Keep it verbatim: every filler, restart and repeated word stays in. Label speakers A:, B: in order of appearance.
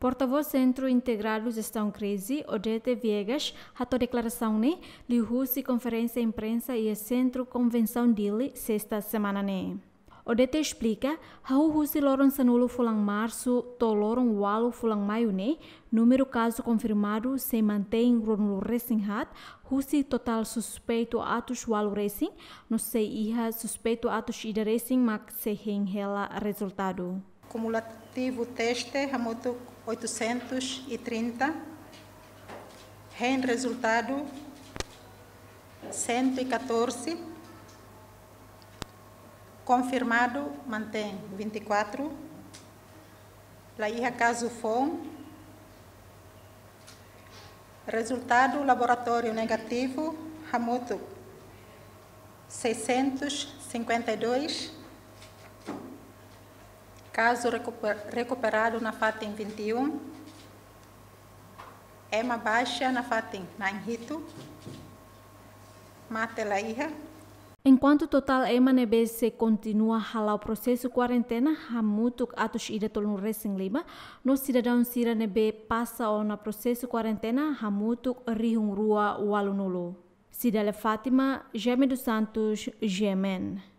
A: Porta-voz Centro Integrado Gestão Crise, Odete Viegas, a declaração ne, liu-se conferência imprensa e Centro Convenção dele, sexta semana ne. Odete explica, hau husi loron sanulo fulang março, to loron walu fulang maio ne, número caso confirmado se mantém ronlo racing hat, husi total suspeito atos walu racing, no sei iha suspeito atos ida racing mak se hela resultado.
B: Cumulativo teste hamoto oitocentos e trinta, REN resultado cento e quatorze, confirmado mantém vinte e quatro, lá caso FOM, resultado laboratório negativo hamoto seiscentos e cinquenta e dois, caso recuperado na FATEM vinte e um, EMA baixa na FATEM na Inhito, mate la iha.
A: Enquanto total EMA N B C continua a halau processo quarentena, hamutuk atos ida tolong racing lima, no cidadão sira N B passa o na processo quarentena, hamutuk rihung rua walunulo. Cidade Fátima, Geme dos Santos, Gemen.